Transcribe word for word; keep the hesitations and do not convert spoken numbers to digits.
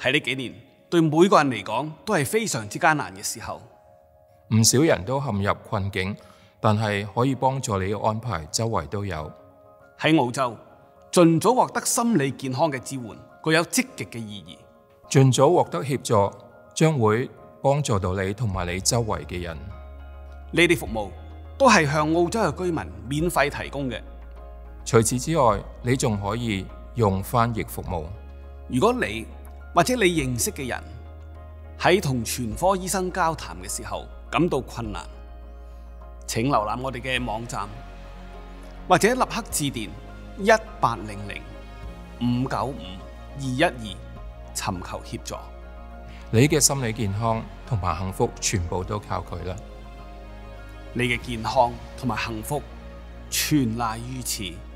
喺呢幾年，對每個人嚟講都係非常之艱難嘅時候。 唔少人都陷入困境，但係可以幫助你嘅安排，周圍都有。 喺澳洲，盡早獲得心理健康嘅支援，具有積極嘅意義。 盡早獲得協助，將會幫助到你同埋你周圍嘅人。 呢啲服務都係向澳洲嘅居民免費提供嘅。 除此之外，你仲可以用翻譯服務。 如果你或者你認識嘅人喺同全科醫生交談嘅時候感到困難，請瀏覽我哋嘅網站，或者立刻致電一八零零五九五二一二尋求協助。 你嘅心理健康同埋幸福全部都靠佢啦。 你嘅健康同埋幸福全賴於此。